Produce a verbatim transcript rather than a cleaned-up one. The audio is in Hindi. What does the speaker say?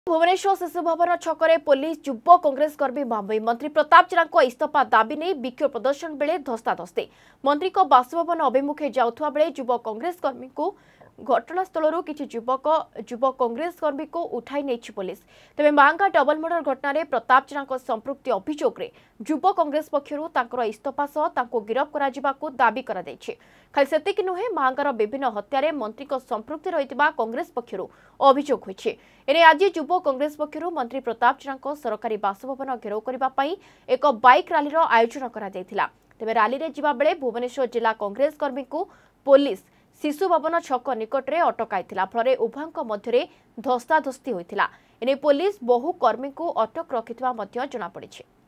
भुवनेश्वर शिशु भवन छकरे पुलिस युव कांग्रेस कर्मी मामले मंत्री प्रताप जेना इस्तीफा दाबी नहीं विक्षोभ प्रदर्शन बेले धस्ताधस्ती मंत्री बासभवन अभिमुखे जाउथुवा बेले युव कांग्रेस कर्मी को घटनास्थल किसी युवक युव कांग्रेस कर्मी को उठाई नहीं पुलिस तेज मांगा डबल मर्डर घटन में प्रताप जेना संपृक्ति अभियोग में युव कांग्रेस पक्षर इस्तीफा सह गिरफ कर दाबी कर खाली सेतिक नुहे मांगार विभिन्न हत्यार मंत्री संपृक्ति रही कांग्रेस पक्षर अभियोग होइछि। एने आज युव कांग्रेस पक्षर मंत्री प्रताप जेना सरकारी बासभवन घेराव करने एक बाइक रैली आयोजन करा जायतिला। तेबे रैली रे जिबा बेले भुवनेश्वर जिला कांग्रेस कर्मी को पुलिस शिशु भवन छक निकटरे अटकाइथिला फल उभयक मध्य धस्ताधस्ती होइथिला। एने पुलिस बहु कर्मी को अटक रखिथिबा मध्य जଣା पड़िछि।